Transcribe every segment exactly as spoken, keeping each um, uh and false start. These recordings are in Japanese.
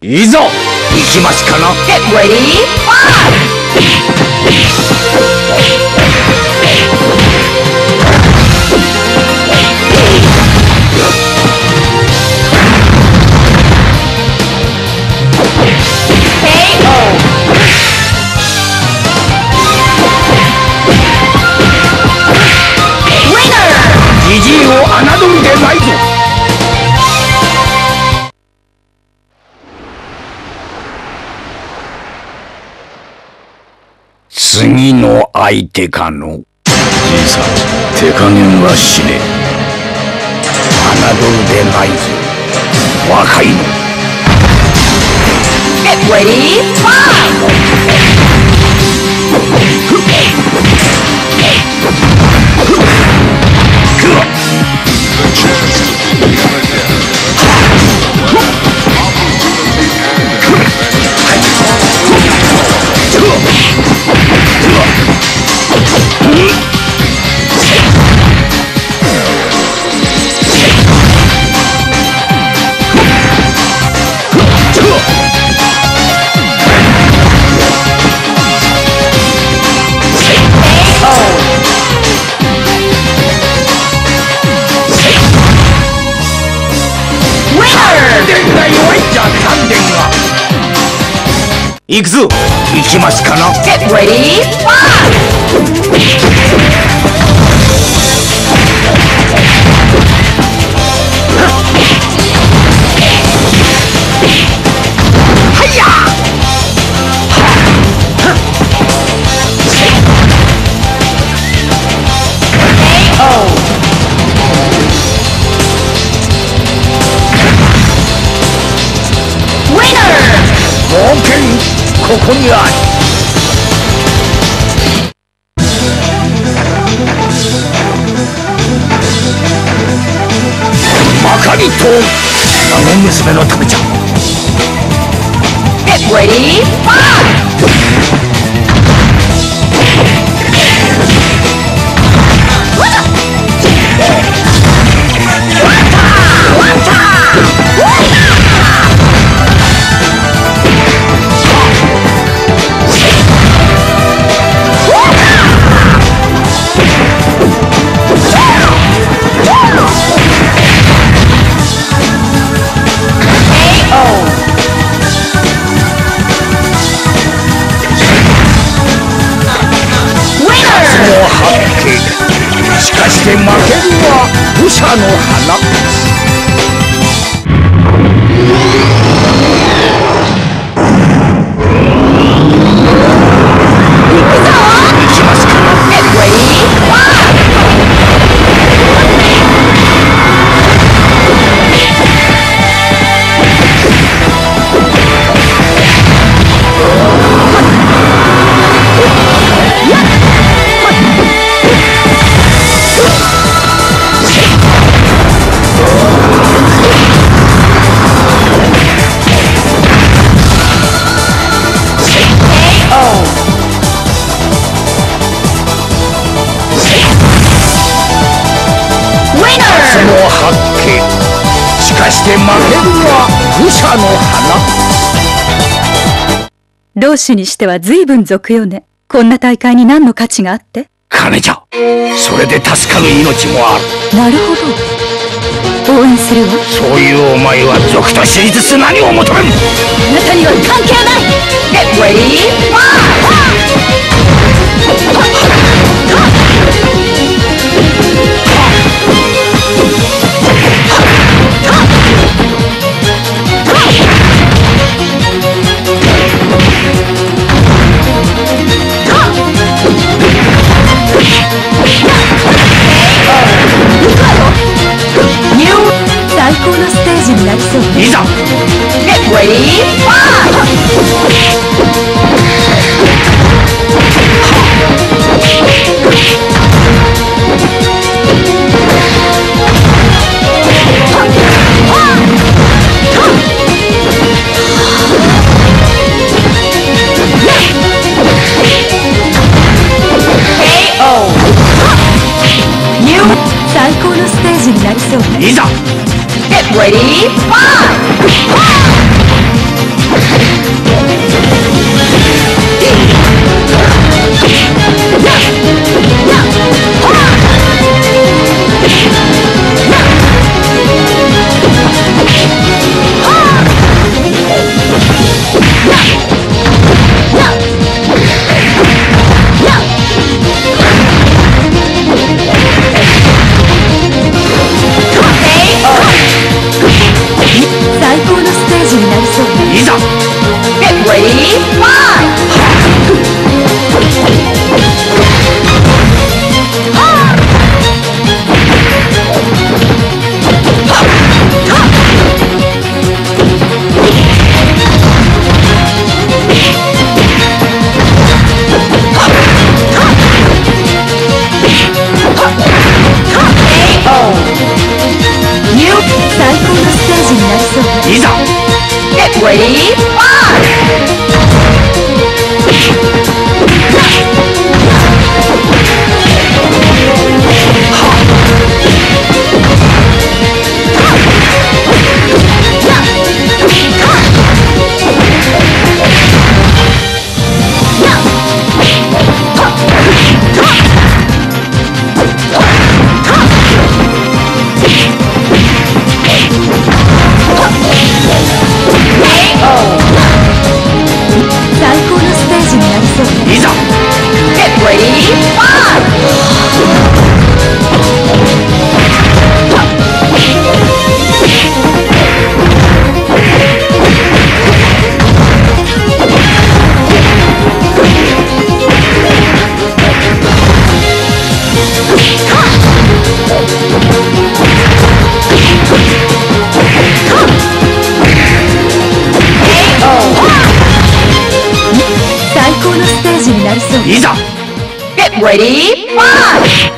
いざ行きますかな。 Get ready, fire! Winner! じじいを侮るでないぞ。次の相手かの。じいさん、手加減はしねえ。侮るでないぞ、若いの。 Get ready, fire! 行くぞ。行きますかな。 Get ready, fire! Winner! 冒険ここにある。まかりとあの娘のためじゃ。 Get ready, fire! もうはっけ。しかして負けるは武者の花。行きますかな。 Get ready, fire! Winner! もうはっけ。しかして負けるは武者の花。 老主にしては随分俗よね。こんな大会に何の価値があって。 金じゃ。それで助かる命もある。 なるほど。応援するわ。 そういうお前は賊と知りつつ何を求める。 あなたには関係ない。 Get ready, fire! You 最高のステージになりそうね。 いざ。 get ready, fire! You 最高のステージになりそうね。 いざ。 get ready, fire! 最高のステージになりそう。 いざ Get ready, fight!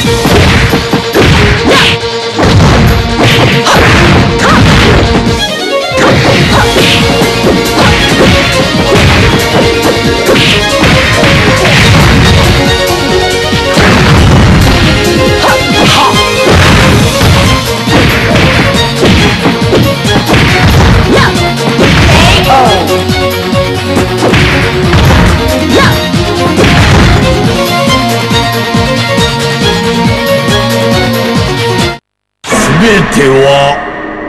すべては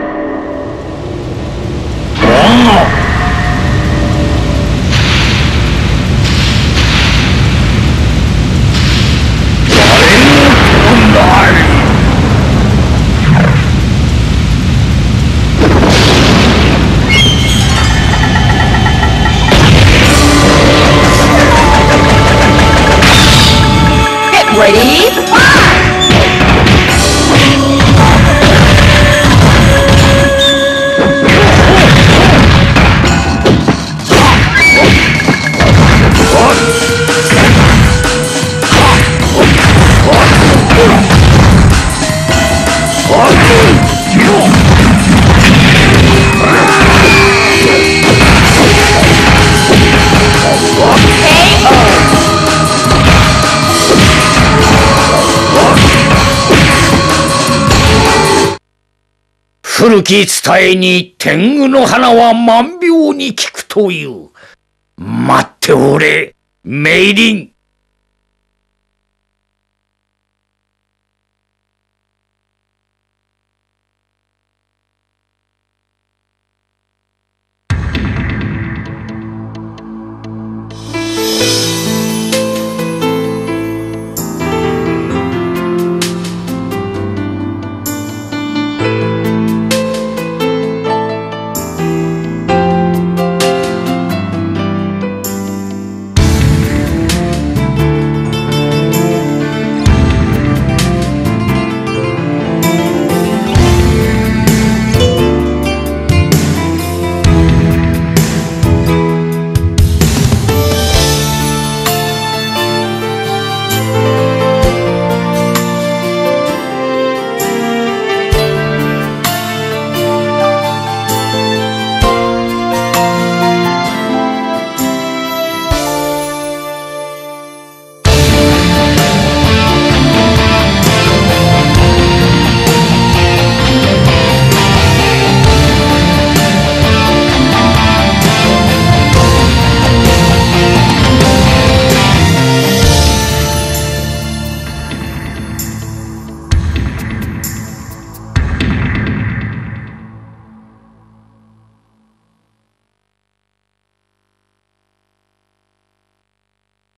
我が誰のとなり。 Get ready, fight! 古き伝えに天狗の花は万病に効くという。待っておれ、メイリン。